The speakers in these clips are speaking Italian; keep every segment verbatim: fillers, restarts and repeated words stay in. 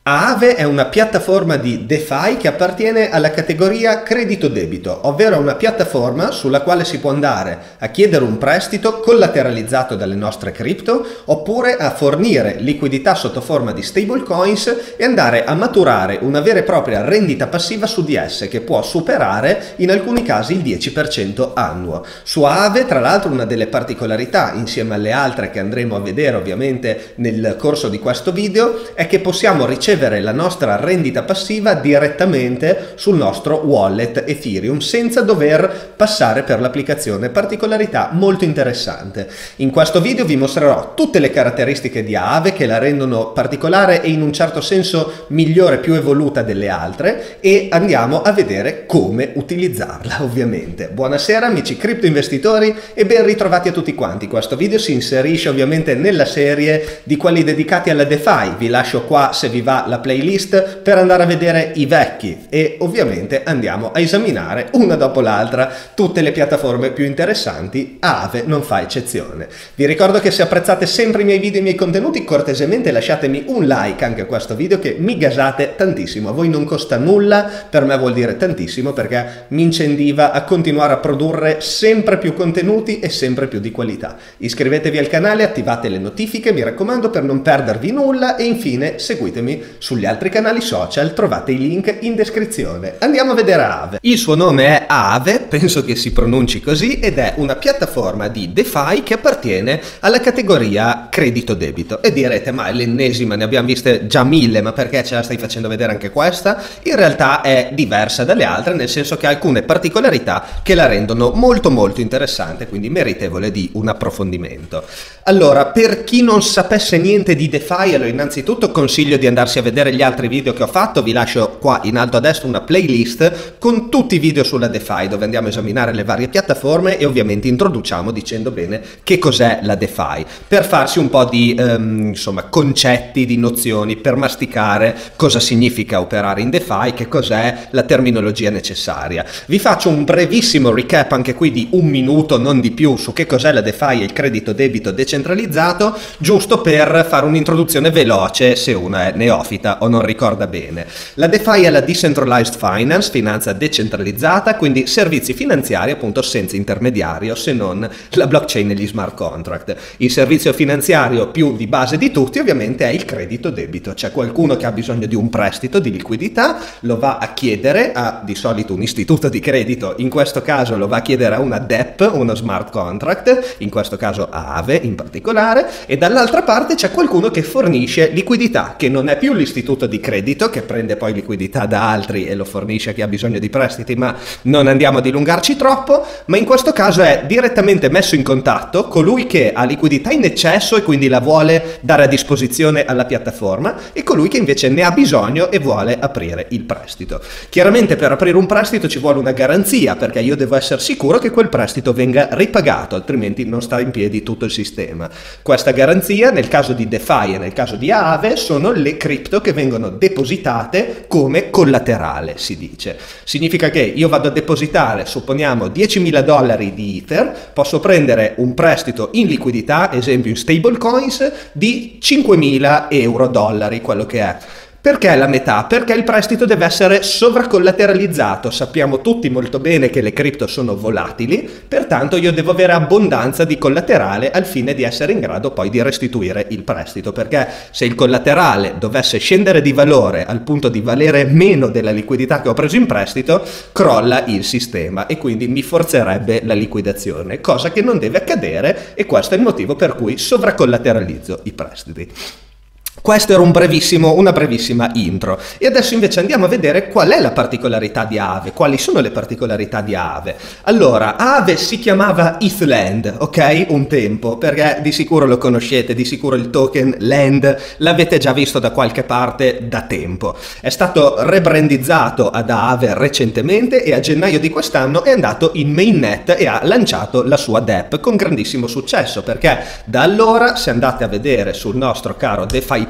Aave è una piattaforma di DeFi che appartiene alla categoria credito-debito, ovvero una piattaforma sulla quale si può andare a chiedere un prestito collateralizzato dalle nostre cripto oppure a fornire liquidità sotto forma di stablecoins e andare a maturare una vera e propria rendita passiva su di esse che può superare in alcuni casi il dieci per cento annuo. Su Aave, tra l'altro, una delle particolarità, insieme alle altre che andremo a vedere ovviamente nel corso di questo video, è che possiamo ricevere la nostra rendita passiva direttamente sul nostro wallet Ethereum senza dover passare per l'applicazione. Particolarità molto interessante. In questo video vi mostrerò tutte le caratteristiche di Aave che la rendono particolare e in un certo senso migliore, più evoluta delle altre, e andiamo a vedere come utilizzarla ovviamente. Buonasera amici cripto investitori e ben ritrovati a tutti quanti. Questo video si inserisce ovviamente nella serie di quelli dedicati alla DeFi. Vi lascio qua, se vi va, la playlist per andare a vedere i vecchi e ovviamente andiamo a esaminare una dopo l'altra tutte le piattaforme più interessanti. Aave non fa eccezione. Vi ricordo che se apprezzate sempre i miei video e i miei contenuti, cortesemente lasciatemi un like anche a questo video che mi gasate tantissimo. A voi non costa nulla, per me vuol dire tantissimo perché mi incentiva a continuare a produrre sempre più contenuti e sempre più di qualità. Iscrivetevi al canale, attivate le notifiche, mi raccomando, per non perdervi nulla, e infine seguitemi sugli altri canali social, trovate i link in descrizione. Andiamo a vedere Aave. Il suo nome è Aave, penso che si pronunci così, ed è una piattaforma di DeFi che appartiene alla categoria credito-debito. E direte, ma è l'ennesima, ne abbiamo viste già mille, ma perché ce la stai facendo vedere anche questa? In realtà è diversa dalle altre, nel senso che ha alcune particolarità che la rendono molto molto interessante, quindi meritevole di un approfondimento. Allora, per chi non sapesse niente di DeFi, allora innanzitutto consiglio di andarsi a vedere gli altri video che ho fatto. Vi lascio qua in alto a destra una playlist con tutti i video sulla DeFi dove andiamo a esaminare le varie piattaforme e ovviamente introduciamo dicendo bene che cos'è la DeFi, per farsi un po' di um, insomma concetti, di nozioni, per masticare cosa significa operare in DeFi, che cos'è la terminologia necessaria. Vi faccio un brevissimo recap anche qui di un minuto, non di più, su che cos'è la DeFi e il credito debito decentralizzato, giusto per fare un'introduzione veloce se uno è neofita o non ricorda bene. La DeFi è la Decentralized Finance, finanza decentralizzata, quindi servizi finanziari appunto senza intermediario se non la blockchain e gli smart contract. Il servizio finanziario più di base di tutti ovviamente è il credito debito. C'è qualcuno che ha bisogno di un prestito, di liquidità, lo va a chiedere a di solito un istituto di credito, in questo caso lo va a chiedere a una D E P, uno smart contract, in questo caso Aave in particolare, e dall'altra parte c'è qualcuno che fornisce liquidità, che non è più l'istituto di credito che prende poi liquidità da altri e lo fornisce a chi ha bisogno di prestiti, ma non andiamo a dilungarci troppo, ma in questo caso è direttamente messo in contatto colui che ha liquidità in eccesso e quindi la vuole dare a disposizione alla piattaforma e colui che invece ne ha bisogno e vuole aprire il prestito. Chiaramente per aprire un prestito ci vuole una garanzia, perché io devo essere sicuro che quel prestito venga ripagato, altrimenti non sta in piedi tutto il sistema. Questa garanzia nel caso di DeFi e nel caso di Aave sono le cripto che vengono depositate come collaterale, si dice. Significa che io vado a depositare, supponiamo, diecimila dollari di Ether, posso prendere un prestito in liquidità, esempio in stablecoins, di cinquemila euro dollari, quello che è. Perché la metà? Perché il prestito deve essere sovracollateralizzato. Sappiamo tutti molto bene che le cripto sono volatili, pertanto io devo avere abbondanza di collaterale al fine di essere in grado poi di restituire il prestito, perché se il collaterale dovesse scendere di valore al punto di valere meno della liquidità che ho preso in prestito, crolla il sistema e quindi mi forzerebbe la liquidazione, cosa che non deve accadere, e questo è il motivo per cui sovracollateralizzo i prestiti. Questo era un brevissimo, una brevissima intro, e adesso invece andiamo a vedere qual è la particolarità di Aave, quali sono le particolarità di Aave. Allora, Aave si chiamava ETHLAND, ok? Un tempo, perché di sicuro lo conoscete, di sicuro il token Land l'avete già visto da qualche parte da tempo. È stato rebrandizzato ad Aave recentemente e a gennaio di quest'anno è andato in mainnet e ha lanciato la sua D E P con grandissimo successo, perché da allora, se andate a vedere sul nostro caro DeFi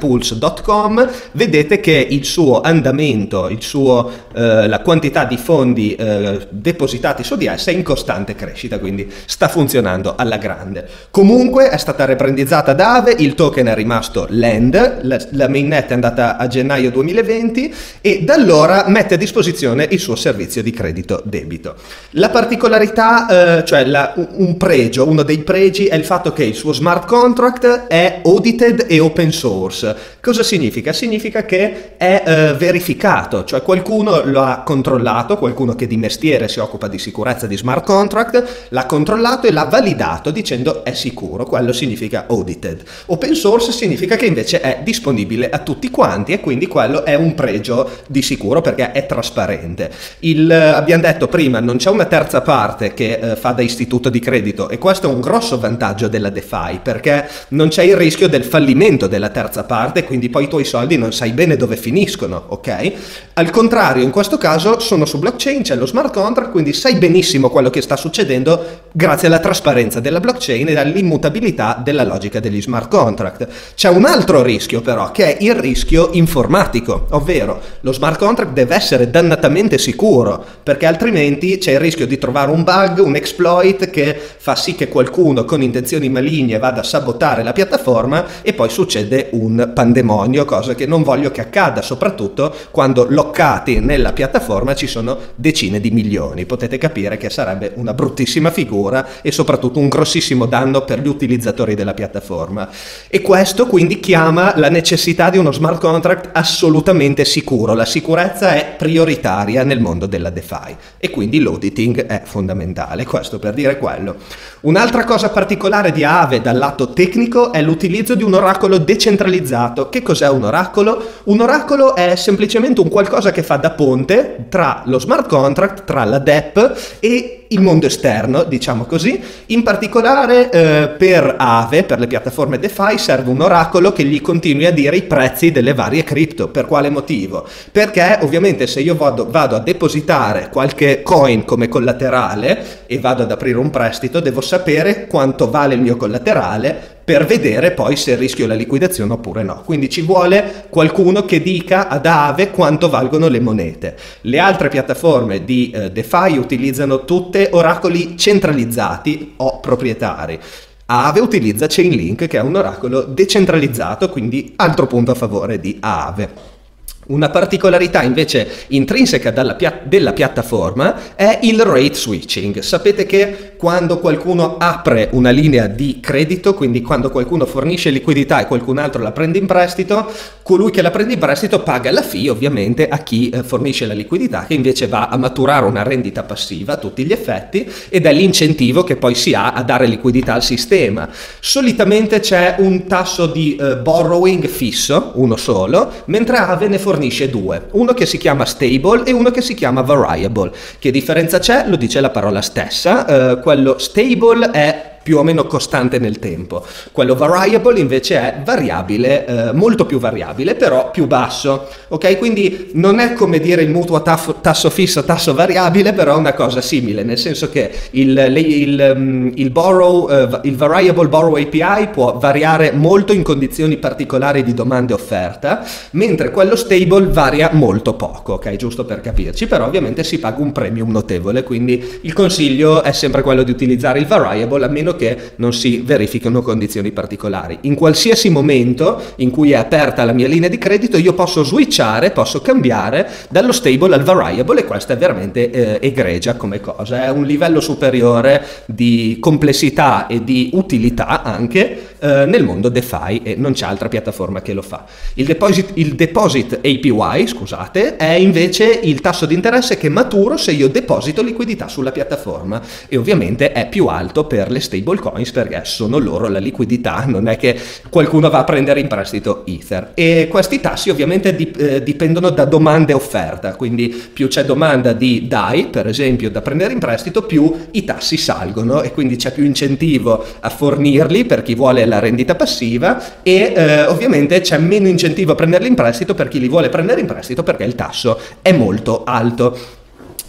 pulse punto com, vedete che il suo andamento, il suo, eh, la quantità di fondi eh, depositati su di essa è in costante crescita, quindi sta funzionando alla grande. Comunque è stata reprendizzata da Aave, il token è rimasto Land, la, la mainnet è andata a gennaio duemilaventi e da allora mette a disposizione il suo servizio di credito debito. La particolarità, eh, cioè la, un pregio, uno dei pregi è il fatto che il suo smart contract è audited e open source. Cosa significa? Significa che è eh, verificato, cioè qualcuno lo ha controllato, qualcuno che di mestiere si occupa di sicurezza di smart contract, l'ha controllato e l'ha validato dicendo è sicuro, quello significa audited. Open source significa che invece è disponibile a tutti quanti e quindi quello è un pregio di sicuro perché è trasparente. Il, abbiamo detto prima, non c'è una terza parte che eh, fa da istituto di credito e questo è un grosso vantaggio della DeFi perché non c'è il rischio del fallimento della terza parte, quindi poi i tuoi soldi non sai bene dove finiscono, ok? Al contrario, in questo caso sono su blockchain, c'è lo smart contract, quindi sai benissimo quello che sta succedendo grazie alla trasparenza della blockchain e all'immutabilità della logica degli smart contract. C'è un altro rischio però, che è il rischio informatico, ovvero lo smart contract deve essere dannatamente sicuro, perché altrimenti c'è il rischio di trovare un bug, un exploit che fa sì che qualcuno con intenzioni maligne vada a sabotare la piattaforma e poi succede un pandemonio, cosa che non voglio che accada, soprattutto quando loccati nella piattaforma ci sono decine di milioni. Potete capire che sarebbe una bruttissima figura e soprattutto un grossissimo danno per gli utilizzatori della piattaforma. E questo quindi chiama la necessità di uno smart contract assolutamente sicuro. La sicurezza è prioritaria nel mondo della DeFi e quindi l'auditing è fondamentale, questo per dire quello. Un'altra cosa particolare di Aave dal lato tecnico è l'utilizzo di un oracolo decentralizzato. Che cos'è un oracolo? Un oracolo è semplicemente un qualcosa che fa da ponte tra lo smart contract, tra la D E P e il mondo esterno, diciamo così. In particolare eh, per Aave, per le piattaforme DeFi, serve un oracolo che gli continui a dire i prezzi delle varie cripto. Per quale motivo? Perché ovviamente se io vado, vado a depositare qualche coin come collaterale e vado ad aprire un prestito, devo sapere quanto vale il mio collaterale per vedere poi se rischio la liquidazione oppure no. Quindi ci vuole qualcuno che dica ad Aave quanto valgono le monete. Le altre piattaforme di eh, DeFi utilizzano tutte oracoli centralizzati o proprietari. Aave utilizza Chainlink, che è un oracolo decentralizzato, quindi altro punto a favore di Aave. Una particolarità invece intrinseca dalla pia- della piattaforma è il rate switching. Sapete che quando qualcuno apre una linea di credito, quindi quando qualcuno fornisce liquidità e qualcun altro la prende in prestito, colui che la prende in prestito paga la fee ovviamente a chi eh, fornisce la liquidità, che invece va a maturare una rendita passiva a tutti gli effetti ed è l'incentivo che poi si ha a dare liquidità al sistema. Solitamente c'è un tasso di eh, borrowing fisso, uno solo, mentre Aave ne fornisce due, uno che si chiama stable e uno che si chiama variable. Che differenza c'è? Lo dice la parola stessa. Eh, quello stable è più o meno costante nel tempo, quello variable invece è variabile, eh, molto più variabile, però più basso, ok? Quindi non è come dire il mutuo tasso, tasso fisso, tasso variabile, però è una cosa simile, nel senso che il, le, il, il, borrow, eh, il variable borrow A P I può variare molto in condizioni particolari di domanda e offerta, mentre quello stable varia molto poco, ok? Giusto per capirci, però ovviamente si paga un premium notevole, quindi il consiglio è sempre quello di utilizzare il variable, a meno che non si verifichino condizioni particolari. In qualsiasi momento in cui è aperta la mia linea di credito io posso switchare, posso cambiare dallo stable al variable, e questa è veramente eh, egregia come cosa, è un livello superiore di complessità e di utilità anche eh, nel mondo DeFi, e non c'è altra piattaforma che lo fa. Il deposit, il deposit A P Y, scusate, è invece il tasso di interesse che maturo se io deposito liquidità sulla piattaforma, e ovviamente è più alto per le stable coins perché sono loro la liquidità, non è che qualcuno va a prendere in prestito Ether. E questi tassi ovviamente dip eh, dipendono da domanda e offerta, quindi più c'è domanda di D A I, per esempio, da prendere in prestito, più i tassi salgono e quindi c'è più incentivo a fornirli per chi vuole la rendita passiva, e eh, ovviamente c'è meno incentivo a prenderli in prestito per chi li vuole prendere in prestito perché il tasso è molto alto.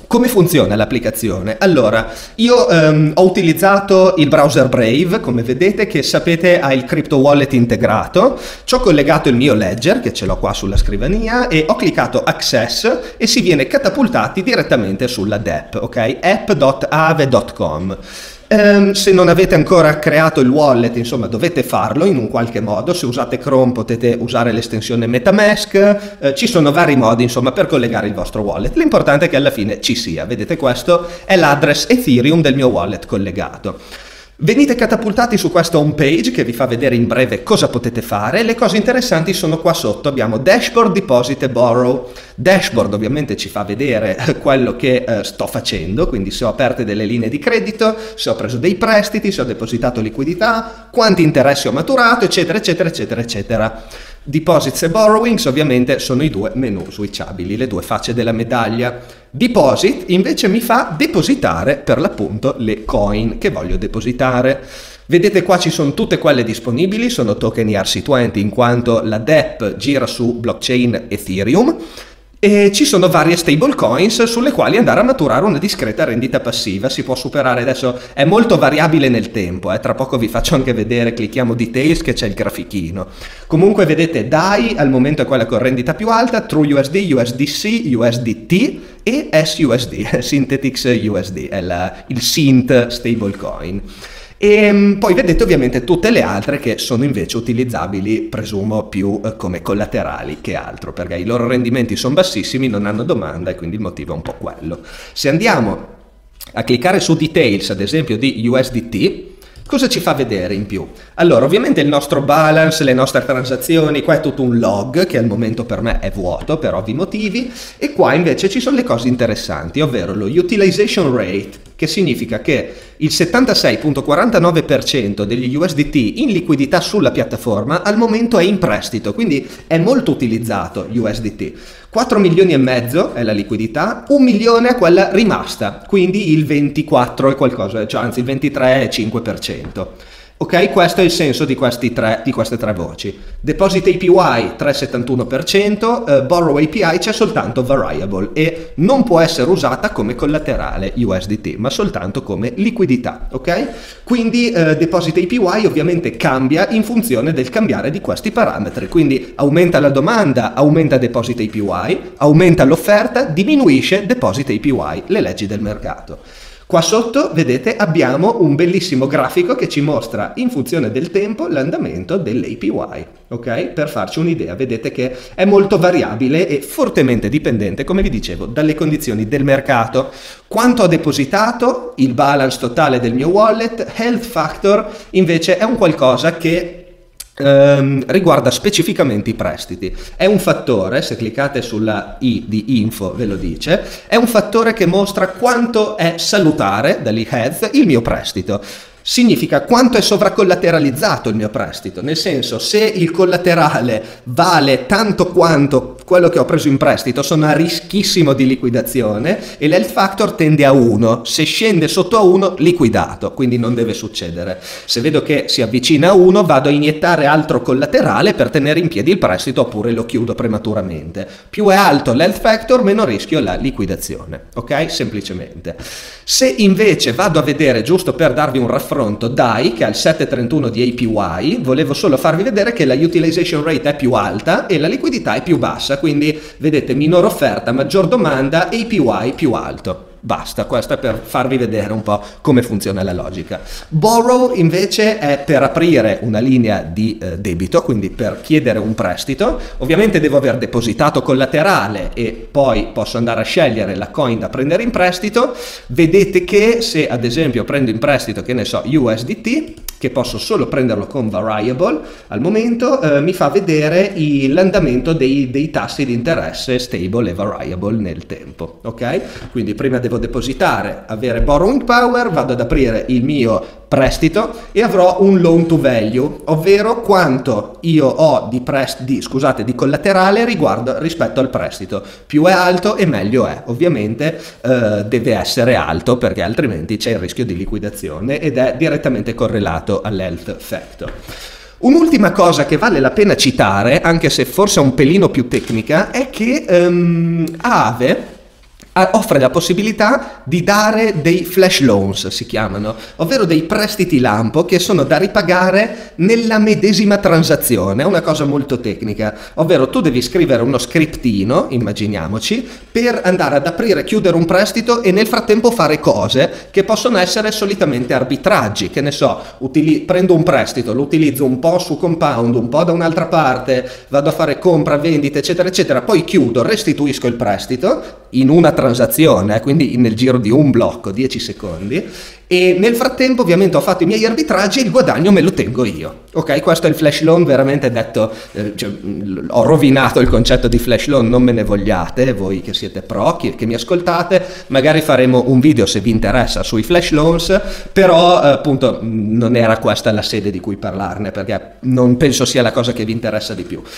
Come funziona l'applicazione? Allora, io ehm, ho utilizzato il browser Brave, come vedete, che sapete ha il crypto wallet integrato. Ci ho collegato il mio ledger, che ce l'ho qua sulla scrivania, e ho cliccato Access e si viene catapultati direttamente sulla D App, ok? app punto ave punto com. Um, se non avete ancora creato il wallet, insomma, dovete farlo in un qualche modo. Se usate Chrome potete usare l'estensione MetaMask, uh, ci sono vari modi, insomma, per collegare il vostro wallet. L'importante è che alla fine ci sia. Vedete, questo è l'address Ethereum del mio wallet collegato. Venite catapultati su questa home page che vi fa vedere in breve cosa potete fare. Le cose interessanti sono qua sotto. Abbiamo Dashboard, Deposit e Borrow. Dashboard ovviamente ci fa vedere quello che eh, sto facendo, quindi se ho aperte delle linee di credito, se ho preso dei prestiti, se ho depositato liquidità, quanti interessi ho maturato, eccetera, eccetera, eccetera, eccetera. Deposits e Borrowings ovviamente sono i due menu switchabili, le due facce della medaglia. Deposit invece mi fa depositare per l'appunto le coin che voglio depositare. Vedete qua ci sono tutte quelle disponibili, sono token E R C venti in quanto la D App gira su blockchain Ethereum. E ci sono varie stablecoins sulle quali andare a maturare una discreta rendita passiva. Si può superare, adesso è molto variabile nel tempo, eh. Tra poco vi faccio anche vedere, clicchiamo Details che c'è il grafichino. Comunque vedete D A I al momento è quella con rendita più alta, TrueUSD, U S D C, U S D T e S U S D, Synthetix U S D, è la, il Synth stablecoin. E poi vedete ovviamente tutte le altre che sono invece utilizzabili, presumo, più eh, come collaterali che altro, perché i loro rendimenti sono bassissimi, non hanno domanda e quindi il motivo è un po' quello. Se andiamo a cliccare su Details, ad esempio di U S D T, cosa ci fa vedere in più? Allora, ovviamente il nostro balance, le nostre transazioni, qua è tutto un log che al momento per me è vuoto per ovvi motivi, e qua invece ci sono le cose interessanti, ovvero lo utilization rate, che significa che il settantasei virgola quarantanove per cento degli U S D T in liquidità sulla piattaforma al momento è in prestito, quindi è molto utilizzato U S D T. quattro milioni e mezzo è la liquidità, un milione è quella rimasta, quindi il ventiquattro e qualcosa, cioè anzi il ventitré virgola cinque per cento. Ok, questo è il senso di, questi tre, di queste tre voci. Deposit A P Y tre virgola settantuno per cento, uh, Borrow A P I c'è soltanto Variable e non può essere usata come collaterale U S D T, ma soltanto come liquidità, ok? Quindi uh, Deposit A P Y ovviamente cambia in funzione del cambiare di questi parametri, quindi aumenta la domanda, aumenta Deposit A P Y, aumenta l'offerta, diminuisce Deposit A P Y, le leggi del mercato. Qua sotto, vedete, abbiamo un bellissimo grafico che ci mostra in funzione del tempo l'andamento dell'A P Y, ok? Per farci un'idea, vedete che è molto variabile e fortemente dipendente, come vi dicevo, dalle condizioni del mercato. Quanto ho depositato, il balance totale del mio wallet, Health Factor invece è un qualcosa che Um, riguarda specificamente i prestiti. È un fattore, se cliccate sulla I di info ve lo dice, è un fattore che mostra quanto è salutare, da lì health, il mio prestito. Significa quanto è sovracollateralizzato il mio prestito, nel senso, se il collaterale vale tanto quanto quello che ho preso in prestito, sono a rischissimo di liquidazione e l'health factor tende a uno, se scende sotto a uno liquidato, quindi non deve succedere. Se vedo che si avvicina a uno vado a iniettare altro collaterale per tenere in piedi il prestito oppure lo chiudo prematuramente. Più è alto l'health factor meno rischio la liquidazione, ok? Semplicemente. Se invece vado a vedere, giusto per darvi un raffronto, D A I che ha il sette virgola trentuno di A P Y, volevo solo farvi vedere che la utilization rate è più alta e la liquidità è più bassa, quindi vedete minor offerta, maggior domanda, A P Y più alto. Basta, questo è per farvi vedere un po' come funziona la logica. Borrow invece è per aprire una linea di eh, debito, quindi per chiedere un prestito. Ovviamente devo aver depositato collaterale e poi posso andare a scegliere la coin da prendere in prestito. Vedete che se ad esempio prendo in prestito, che ne so, U S D T, che posso solo prenderlo con variable al momento, eh, mi fa vedere l'andamento dei, dei tassi di interesse stable e variable nel tempo, ok? Quindi prima devo depositare, avere borrowing power, vado ad aprire il mio prestito e avrò un loan to value, ovvero quanto io ho di, prest di, scusate, di collaterale riguardo, rispetto al prestito. Più è alto e meglio è. Ovviamente eh, deve essere alto perché altrimenti c'è il rischio di liquidazione ed è direttamente correlato all'health factor. Un'ultima cosa che vale la pena citare, anche se forse è un pelino più tecnica, è che um, Aave offre la possibilità di dare dei flash loans, si chiamano, ovvero dei prestiti lampo che sono da ripagare nella medesima transazione. È una cosa molto tecnica, ovvero tu devi scrivere uno scriptino, immaginiamoci, per andare ad aprire e chiudere un prestito e nel frattempo fare cose che possono essere solitamente arbitraggi, che ne so, utili- prendo un prestito, lo utilizzo un po' su Compound, un po' da un'altra parte, vado a fare compra, vendita, eccetera, eccetera, poi chiudo, restituisco il prestito in una transazione, quindi nel giro di un blocco, dieci secondi, e nel frattempo ovviamente ho fatto i miei arbitraggi e il guadagno me lo tengo io. Ok, questo è il flash loan, veramente detto, eh, cioè, ho rovinato il concetto di flash loan, non me ne vogliate, voi che siete pro, che, che mi ascoltate, magari faremo un video se vi interessa sui flash loans, però eh, appunto non era questa la sede di cui parlarne, perché non penso sia la cosa che vi interessa di più.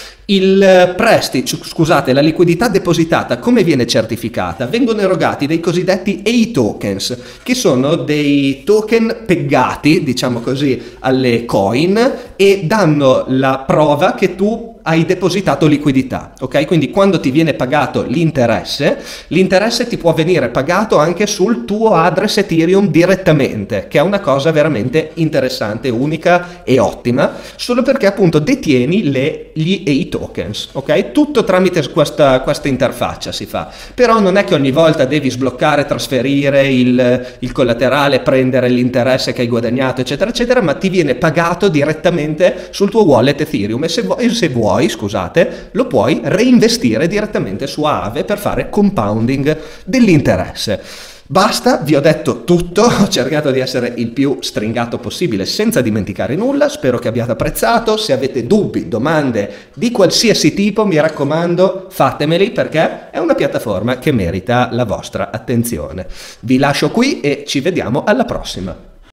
Il prestito, scusate, la liquidità depositata, come viene certificata? Vengono erogati dei cosiddetti A I tokens, che sono dei token peggati, diciamo così, alle coin e danno la prova che tu hai depositato liquidità, ok? Quindi quando ti viene pagato l'interesse, l'interesse ti può venire pagato anche sul tuo address Ethereum direttamente, che è una cosa veramente interessante, unica e ottima, solo perché appunto detieni le, gli A I tokens, ok? Tutto tramite questa, questa interfaccia si fa, però non è che ogni volta devi sbloccare, trasferire il, il collaterale, prendere l'interesse che hai guadagnato, eccetera, eccetera, ma ti viene pagato direttamente sul tuo wallet Ethereum e se vuoi, se vuoi scusate, lo puoi reinvestire direttamente su Aave per fare compounding dell'interesse. Basta, vi ho detto tutto, ho cercato di essere il più stringato possibile senza dimenticare nulla, spero che abbiate apprezzato. Se avete dubbi, domande di qualsiasi tipo, mi raccomando fatemeli, perché è una piattaforma che merita la vostra attenzione. Vi lascio qui e ci vediamo alla prossima.